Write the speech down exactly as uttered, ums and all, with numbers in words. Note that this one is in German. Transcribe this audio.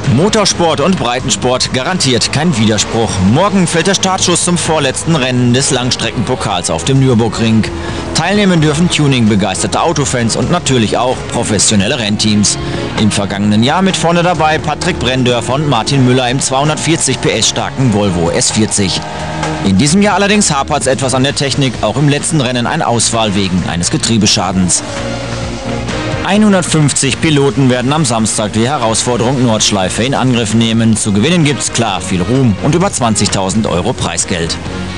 Motorsport und Breitensport garantiert kein Widerspruch. Morgen fällt der Startschuss zum vorletzten Rennen des Langstreckenpokals auf dem Nürburgring. Teilnehmen dürfen Tuning-begeisterte Autofans und natürlich auch professionelle Rennteams. Im vergangenen Jahr mit vorne dabei Patrick Brenndörfer und Martin Müller im zweihundertvierzig P S starken Volvo S vierzig. In diesem Jahr allerdings hapert es etwas an der Technik, auch im letzten Rennen ein Ausfall wegen eines Getriebeschadens. hundertfünfzig Piloten werden am Samstag die Herausforderung Nordschleife in Angriff nehmen. Zu gewinnen gibt's klar viel Ruhm und über zwanzigtausend Euro Preisgeld.